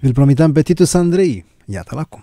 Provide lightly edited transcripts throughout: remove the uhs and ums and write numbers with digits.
Vi-l promitam pe Titus Andrei. Iată-l acum.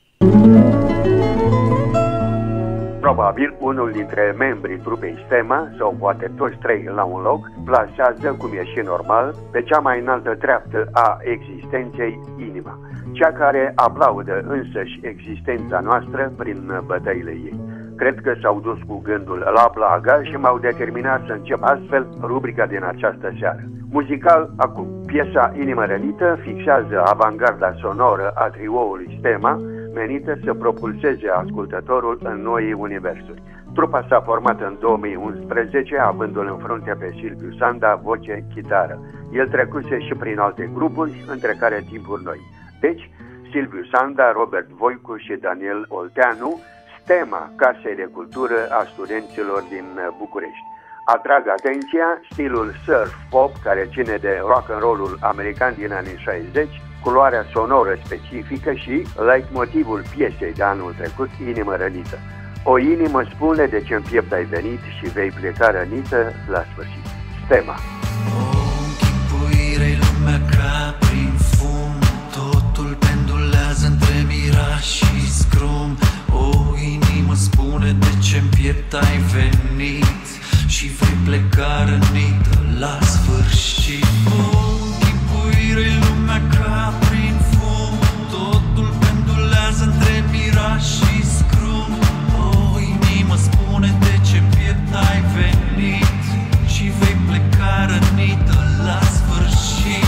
Probabil unul dintre membrii trupei Stema, sau poate toți trei la un loc, plasează, cum e și normal, pe cea mai înaltă treaptă a existenței inima, cea care aplaudă însăși existența noastră prin bătăile ei. Cred că s-au dus cu gândul la plagă și m-au determinat să încep astfel rubrica din această seară. Muzical, acum, piesa Inimă Rănită fixează avangarda sonoră a trioului Stema, menită să propulseze ascultătorul în noi universuri. Trupa s-a format în 2011, avându-l în frunte pe Silviu Sanda, voce, chitară. El trecuse și prin alte grupuri, între care Timpuri Noi. Deci, Silviu Sanda, Robert Voicu și Daniel Olteanu, Stema Casei de Cultură a studenților din București. Atrag atenția stilul surf pop care ține de rock and roll-ul american din anii 60, culoarea sonoră specifică și leitmotivul piesei de anul trecut, Inimă Rănită. O inimă spune de ce în piept ai venit și vei pleca rănită la sfârșit. Stema. O închipuire-i lumea ca prin fum, totul pendulează între miraj și scrum. O inimă spune de ce în piept ai venit și vei pleca rănită la sfârșit. O închipuire-i lumea ca prin fum, totul pendulează între miraj și scrum. O inimă spune de ce în piept ai venit și vei pleca rănită la sfârșit.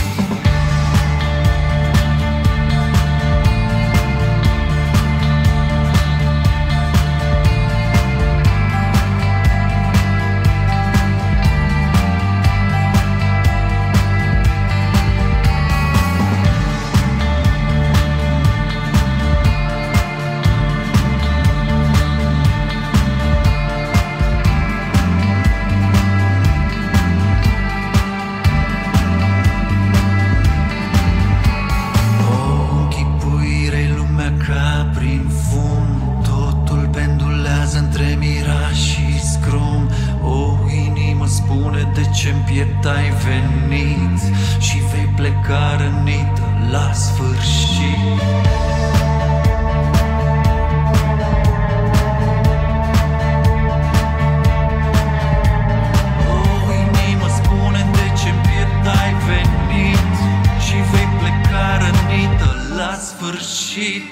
Ce-n piept ai venit și vei pleca rănită la sfârșit. O inimă spune de ce-n piept ai venit și vei pleca rănită la sfârșit.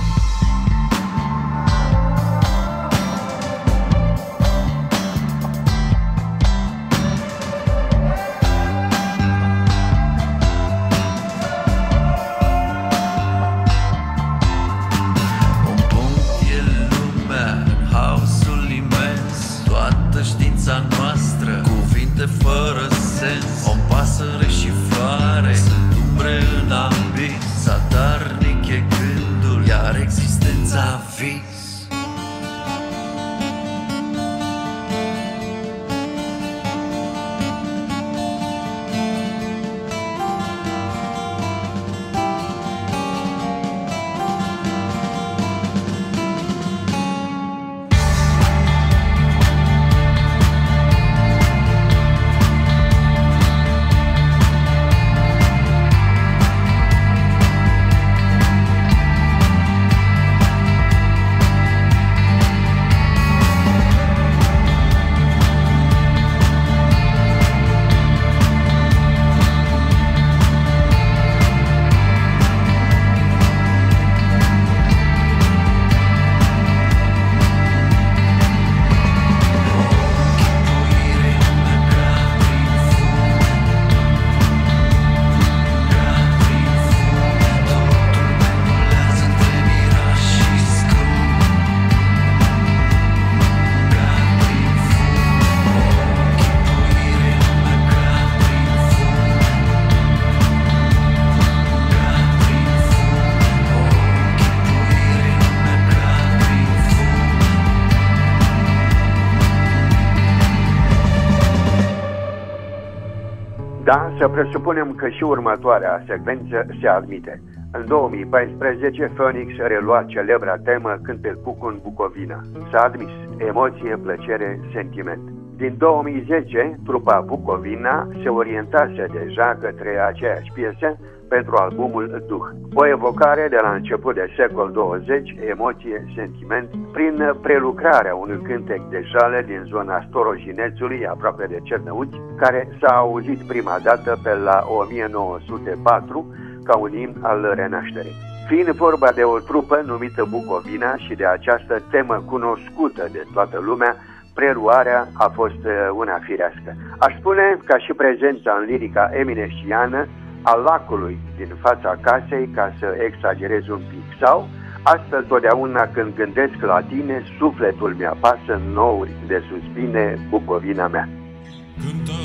Fără sens, o pasăre și floare sunt umbre în abis, zadarnic e gândul, iar existența vis. Da, să presupunem că și următoarea secvență se admite. În 2014, Phoenix relua celebra temă Când te puc în Bucovina. S-a admis emoție, plăcere, sentiment. Din 2010, trupa Bucovina se orientase deja către aceeași piesă pentru albumul Duh. O evocare de la început de secol 20, emoție, sentiment, prin prelucrarea unui cântec de jale din zona Storojinețului, aproape de Cernăuți, care s-a auzit prima dată pe la 1904 ca un imn al renașterii. Fiind vorba de o trupă numită Bucovina și de această temă cunoscută de toată lumea, preluarea a fost una firească. Aș spune ca și prezența în lirica eminesciană a lacului din fața casei, ca să exagerez un pic, sau astfel totdeauna când gândesc la tine, sufletul mi-apasă în nouri de suspine, Bucovina mea. Cântă